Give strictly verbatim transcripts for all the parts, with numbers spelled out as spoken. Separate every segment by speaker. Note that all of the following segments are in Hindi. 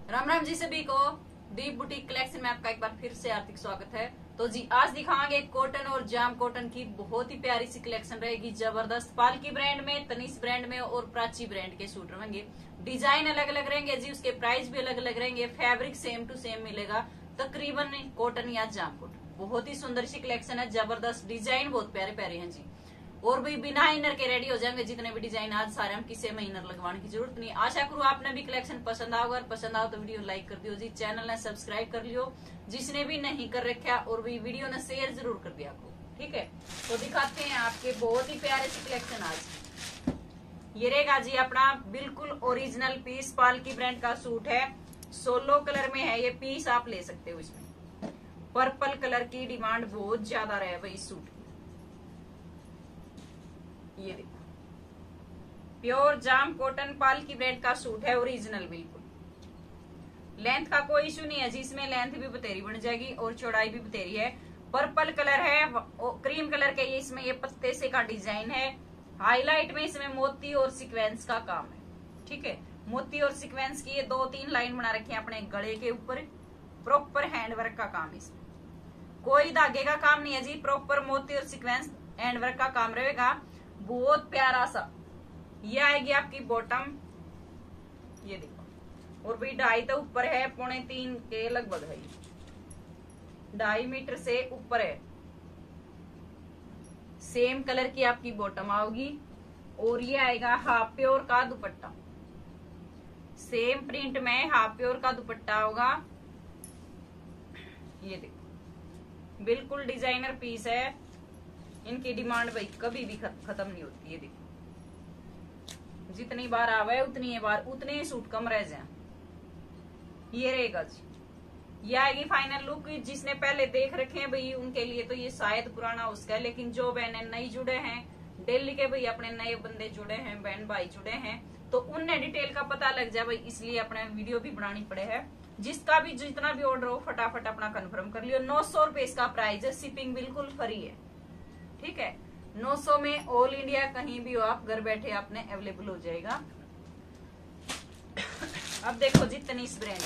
Speaker 1: राम राम जी सभी को। दीप बुटीक कलेक्शन में आपका एक बार फिर से हार्दिक स्वागत है। तो जी आज दिखाएंगे कॉटन और जाम कॉटन की बहुत ही प्यारी सी कलेक्शन रहेगी, जबरदस्त। पालकी ब्रांड में, तनिष्क ब्रांड में और प्राची ब्रांड के सूट रहेंगे। डिजाइन अलग अलग रहेंगे जी, उसके प्राइस भी अलग अलग रहेंगे। फैब्रिक सेम टू सेम मिलेगा, तकरीबन कॉटन या जाम कॉटन। बहुत ही सुंदर सी कलेक्शन है, जबरदस्त डिजाइन बहुत प्यारे प्यारे हैं जी। और भी बिना इनर के रेडी हो जाएंगे जितने भी डिजाइन आज सारे, हम किसी में इनर लगवाने की जरूरत नहीं। आशा करूँ आपने भी कलेक्शन पसंद आओगे, और पसंद आओ तो वीडियो लाइक कर दियो जी, चैनल ने सब्सक्राइब कर लियो जिसने भी नहीं कर रखा, और भी वीडियो ने शेयर जरूर कर दिया आपको। ठीक है, तो दिखाते हैं आपके बहुत ही प्यारे सी कलेक्शन आज। ये रहेगा जी अपना बिल्कुल ओरिजिनल पीस, पालकी ब्रांड का सूट है। सोलो कलर में है ये पीस, आप ले सकते हो। इसमें पर्पल कलर की डिमांड बहुत ज्यादा रहे भाई इस सूट की। ये देखो pure jam cotton Palki brand का सूट है, ओरिजिनल बिल्कुल। लेंथ का कोई इशू नहीं है जी, इसमें लेंथ भी बतेरी बन जाएगी और चौड़ाई भी बतेरी है। पर्पल कलर है, क्रीम कलर के ये इसमें ये पत्ते से का डिजाइन है। हाईलाइट में इसमें मोती और सीक्वेंस का काम है। ठीक है, मोती और सीक्वेंस की ये दो तीन लाइन बना रखी है अपने गले के ऊपर। प्रॉपर हैंडवर्क का काम, इसमें कोई धागे का काम नहीं है जी, प्रॉपर मोती और सीक्वेंस हैंडवर्क का काम रहेगा। बहुत प्यारा सा ये आएगी आपकी बॉटम। ये देखो, और भी ढाई तो ऊपर है, पौने तीन के लगभग है, ढाई मीटर से ऊपर है। सेम कलर की आपकी बॉटम आओगी, और ये आएगा हाफ प्योर का दुपट्टा। सेम प्रिंट में हाफ प्योर का दुपट्टा होगा। ये देखो बिल्कुल डिजाइनर पीस है, इनकी डिमांड भाई कभी भी खत्म नहीं होती। ये देखो जितनी बार आवे उतनी बार उतने ही सूट कम रह जाए। ये रहेगा जी, ये आएगी फाइनल लुक। जिसने पहले देख रखे हैं भाई उनके लिए तो ये शायद पुराना उसका है, लेकिन जो बहने नई जुड़े हैं दिल्ली के भाई, अपने नए बंदे जुड़े हैं, बहन भाई जुड़े हैं, तो उनने डिटेल का पता लग जाए भाई, इसलिए अपने वीडियो भी बनानी पड़े है। जिसका भी जितना भी ऑर्डर हो फटाफट अपना कंफर्म कर लियो। नौ सौ रुपए इसका प्राइस है, शिपिंग बिल्कुल फ्री है। ठीक है, नौ सौ में ऑल इंडिया कहीं भी हो आप, घर बैठे आपने अवेलेबल हो जाएगा। अब देखो जी तनिष्क ब्रांड,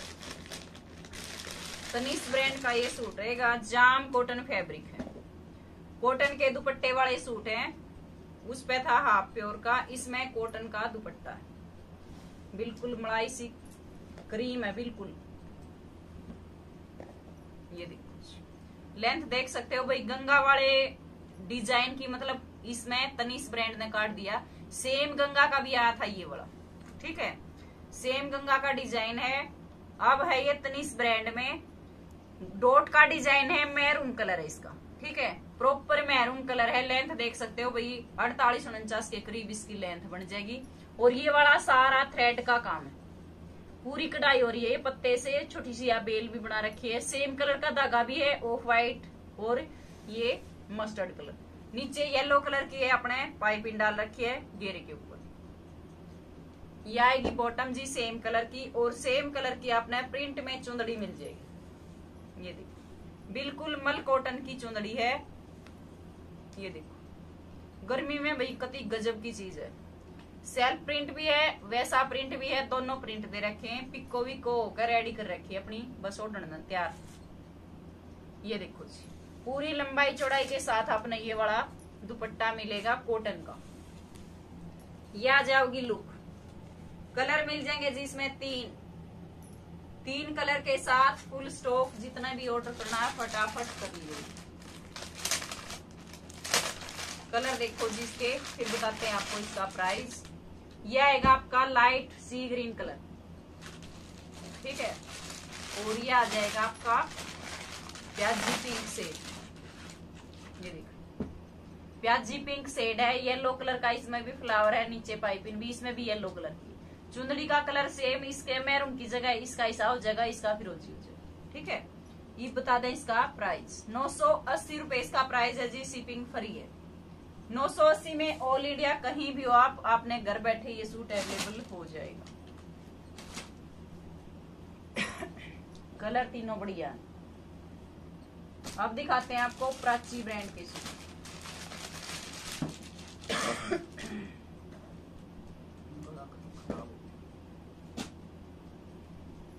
Speaker 1: तनिष्क ब्रांड का ये सूट रहेगा। जाम कॉटन फैब्रिक है, कॉटन के दुपट्टे वाले सूट हैं। उस पे था हाफ प्योर का, इसमें कॉटन का दुपट्टा है। बिल्कुल मलाई सी क्रीम है बिल्कुल। ये देखो लेंथ देख सकते हो भाई, गंगा वाले डिजाइन की, मतलब इसमें तनिष्क ब्रांड ने काट दिया। सेम गंगा का भी आया था ये वाला। ठीक है, सेम गंगा का डिजाइन है। अब है ये तनिष्क ब्रांड में, डॉट का डिजाइन है, मैरून कलर है इसका। ठीक है, प्रॉपर मैरून कलर है। लेंथ देख सकते हो भाई, अड़तालीस उनचास के करीब इसकी लेंथ बन जाएगी। और ये वाला सारा थ्रेड का काम है, पूरी कढ़ाई हो रही है। ये पत्ते से छोटी सी या बेल भी बना रखी है। सेम कलर का धागा भी है, ऑफ व्हाइट और ये मस्टर्ड कलर। नीचे येलो कलर की है, अपने पाइपिंग डाल रखी है घेरे के ऊपर। ये आएगी बॉटम जी सेम कलर की, और सेम कलर की आपने प्रिंट में चुंदड़ी मिल जाएगी। ये देखो बिल्कुल मल कॉटन की चुंदड़ी है। ये देखो गर्मी में भाई कति गजब की चीज है। सेल्फ प्रिंट भी है, वैसा प्रिंट भी है, दोनों प्रिंट दे रखे हैं। पिको विको होकर रेडी कर रखी है अपनी, बस ओढ़ना तैयार। ये देखो जी पूरी लंबाई चौड़ाई के साथ अपने ये वाला दुपट्टा मिलेगा कॉटन का। ये आ जाओगी लुक। कलर मिल जाएंगे जी इसमें तीन तीन कलर के साथ फुल स्टॉक। जितना भी ऑर्डर करना है फटाफट कर लीजिए। कलर देखो जी इसके, फिर बताते हैं आपको इसका प्राइस। ये आएगा आपका लाइट सी ग्रीन कलर। ठीक है, और ये आ जाएगा आपका प्याजी पिंक शेड। ये देखो प्याजी पिंक शेड है, येलो कलर का इसमें भी फ्लावर है, नीचे पाइपिंग भी इसमें भी येलो कलर की। चुंदड़ी का कलर सेम, इसके मैरून की जगह इसका ऐसा हो जाएगा, इसका फिरोजी हो जाएगा। ठीक है, ये बता दें इसका प्राइस नौ सौ अस्सी रुपए इसका प्राइस है जी, शिपिंग फ्री है। नौ सौ अस्सी में ऑल इंडिया कहीं भी हो आप, आपने घर बैठे ये सूट अवेलेबल हो जाएगा। कलर तीनों बढ़िया। अब दिखाते हैं आपको प्राची ब्रांड के सूट।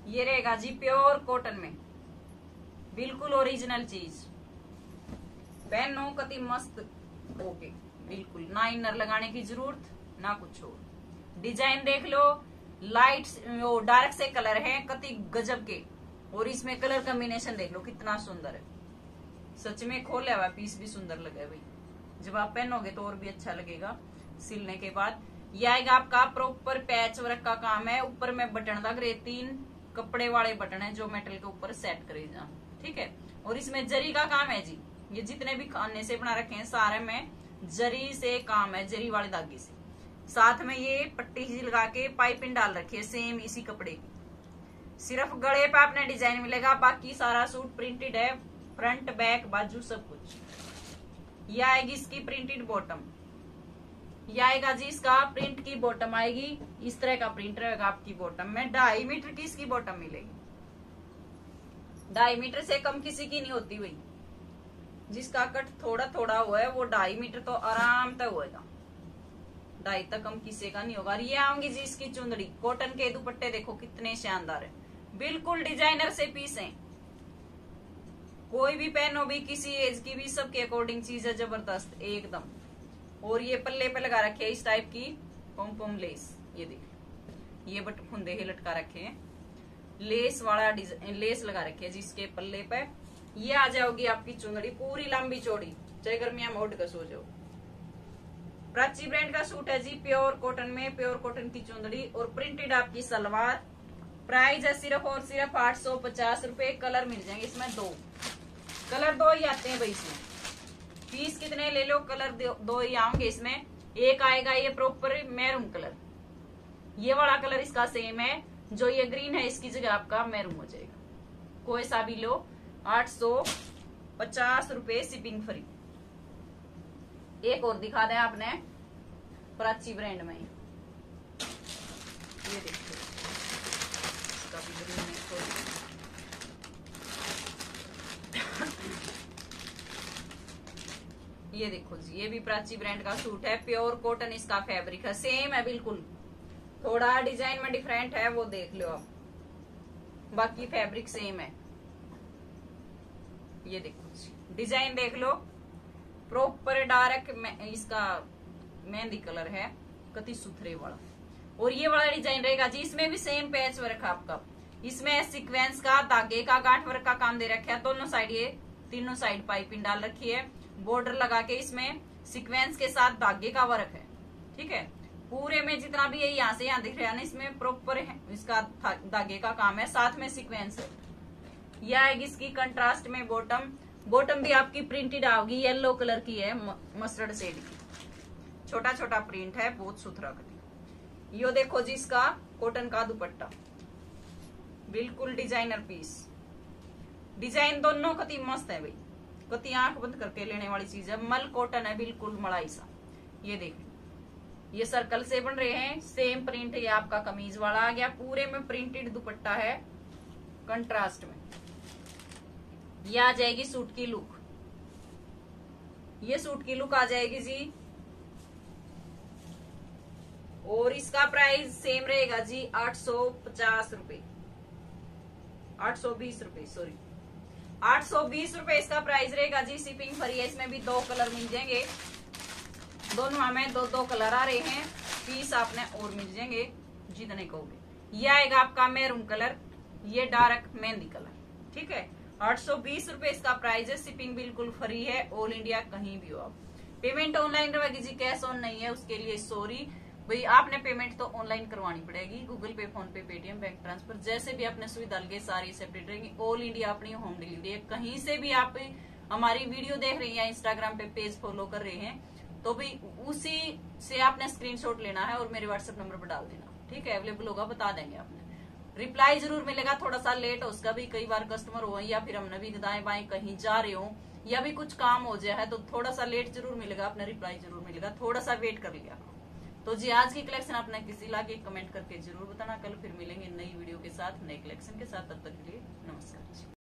Speaker 1: ये रहेगा जी प्योर कॉटन में, बिल्कुल ओरिजिनल चीज। पहनो कति मस्त ओके, बिल्कुल ना इनर लगाने की जरूरत ना कुछ और। डिजाइन देख लो, लाइट वो डार्क से कलर है कति गजब के, और इसमें कलर कॉम्बिनेशन देख लो कितना सुंदर है। सच में खोला हुआ पीस भी सुंदर लगा है भाई, जब आप पहनोगे तो और भी अच्छा लगेगा सिलने के बाद। ये आएगा आपका प्रॉपर पैच वर्क का काम है, ऊपर में बटन लग रहे, तीन कपड़े वाले बटन है जो मेटल के ऊपर सेट करे जा, ठीक है। और इसमें जरी का काम है जी, ये जितने भी खाने से बना रखे हैं सारे में जरी से काम है, जरी वाले धागे से। साथ में ये पट्टी ही लगा के पाइपिंग डाल रखी है सेम इसी कपड़े की। सिर्फ गले पे आपने डिजाइन मिलेगा, बाकी सारा सूट प्रिंटेड है, फ्रंट बैक बाजू सब कुछ। ये आएगी इसकी प्रिंटेड बॉटम, ये आएगा जी इसका प्रिंट की बॉटम आएगी, इस तरह का प्रिंट रहेगा आपकी बॉटम में। ढाई मीटर की इसकी बॉटम मिलेगी, ढाई मीटर से कम किसी की नहीं होती भाई। जिसका कट थोड़ा थोड़ा हुआ है वो ढाई मीटर तो आराम तक होएगा, ढाई तक कम किसी का नहीं होगा। ये आऊंगी जी इसकी चुंदड़ी, कॉटन के दुपट्टे देखो कितने शानदार है, बिल्कुल डिजाइनर से पीस है। कोई भी पहनो भी, किसी एज की भी, सबके अकॉर्डिंग चीज है, जबरदस्त एकदम। और ये पल्ले पे लगा रखे है इस टाइप की पोम पोम लेस, ये देख ये बट फुंदे ही लटका रखे हैं, लेस वाला डिजाइन लेस लगा रखे है जिसके पल्ले पे। ये आ जाओगी आपकी चुंदड़ी पूरी लंबी चौड़ी, चाहे गर्मिया में उठ कर सो जाओ। प्राची ब्रांड का सूट है जी प्योर कॉटन में, प्योर कॉटन की चुंदड़ी और प्रिंटेड आपकी सलवार। प्राइस है सिर्फ और सिर्फ आठ सौ पचास रूपये। कलर मिल जाएंगे इसमें दो, कलर दो ही आते हैं भाई इसमें, पीस कितने ले लो कलर दो ही आएंगे इसमें। एक आएगा ये प्रॉपर मैरून कलर, ये वाला कलर इसका सेम है, जो ये ग्रीन है इसकी जगह आपका मैरून हो जाएगा। कोई सा भी लो, आठ सौ पचास रूपये शिपिंग फ्री। एक और दिखा दें आपने प्राची ब्रांड में, ये देखो इसका भी ग्रीन है। ये देखो जी, ये भी प्राची ब्रांड का सूट है, प्योर कॉटन इसका फैब्रिक है, सेम है बिल्कुल, थोड़ा डिजाइन में डिफरेंट है वो देख लो आप, बाकी फैब्रिक सेम है। ये देखो जी डिजाइन देख लो, प्रॉपर डार्क इसका मेहंदी कलर है, कति सुथरे वाला। और ये वाला डिजाइन रहेगा जी, इसमें भी सेम पैच वर्क आपका, इसमें सीक्वेंस का धागे का गांठ वर्क का काम दे रखा है, दोनों साइड ये तीनों साइड पाइपिंग डाल रखी है, बॉर्डर लगा के इसमें सीक्वेंस के साथ धागे का वर्क है, ठीक है। पूरे में जितना भी ये यहाँ से यहाँ दिख रहा है ना, इसमें प्रॉपर इसका धागे का काम है, साथ में सीक्वेंस है। यह आएगी इसकी कंट्रास्ट में बॉटम, बॉटम भी आपकी प्रिंटेड आओगी, येलो कलर की है, मस्टर्ड शेड की, छोटा छोटा प्रिंट है, बहुत सुथरा कटी। यो देखो जी इसका कॉटन का दुपट्टा, बिल्कुल डिजाइनर पीस, डिजाइन दोनों कति मस्त है भाई, कति आंख बंद करके लेने वाली चीज है, मल कॉटन है बिल्कुल मलाई सा। ये देखो ये सर्कल से बन रहे हैं, सेम प्रिंट ये आपका कमीज वाला आ गया, पूरे में प्रिंटेड दुपट्टा है कंट्रास्ट में। ये आ जाएगी सूट की लुक, ये सूट की लुक आ जाएगी जी। और इसका प्राइस सेम रहेगा जी आठ सौ पचास रूपये, आठ सौ बीस रूपये सॉरी आठ सौ बीस रूपये इसका प्राइस रहेगा जी, शिपिंग फ्री है। इसमें भी दो कलर मिल जाएंगे, दोनों हमें दो दो कलर आ रहे हैं, पीस आपने और मिल जाएंगे जितने कहोगे। ये आएगा आपका मैरून कलर, ये डार्क मेहंदी कलर, ठीक है। आठ सौ बीस रूपये इसका प्राइस है, शिपिंग बिल्कुल फ्री है, ऑल इंडिया कहीं भी हो आप। पेमेंट ऑनलाइन रहेगी जी, कैश ऑन नहीं है, उसके लिए सॉरी भाई, आपने पेमेंट तो ऑनलाइन करवानी पड़ेगी, गूगल पे, फोन पे, पेटीएम, बैंक ट्रांसफर, जैसे भी आपने सुविधा लगे सारी एक्सेप्टेड रहेंगी। ऑल इंडिया अपनी होम डिलीवरी है, कहीं से भी आप हमारी वीडियो देख रही हैं, इंस्टाग्राम पे पेज फॉलो कर रहे हैं, तो भी उसी से आपने स्क्रीनशॉट लेना है और मेरे व्हाट्सएप नंबर पर डाल देना, ठीक है। अवेलेबल होगा बता देंगे आपने, रिप्लाई जरूर मिलेगा, थोड़ा सा लेट हो उसका भी, कई बार कस्टमर हो या फिर हमने भी दाएं बाएं कहीं जा रहे हो या भी कुछ काम हो जाए तो थोड़ा सा लेट जरूर मिलेगा, अपना रिप्लाई जरूर मिलेगा, थोड़ा सा वेट कर लिया। तो जी आज की कलेक्शन आपने किसी लागे कमेंट करके जरूर बताना, कल फिर मिलेंगे नई वीडियो के साथ, नए कलेक्शन के साथ, तब तक के लिए नमस्कार।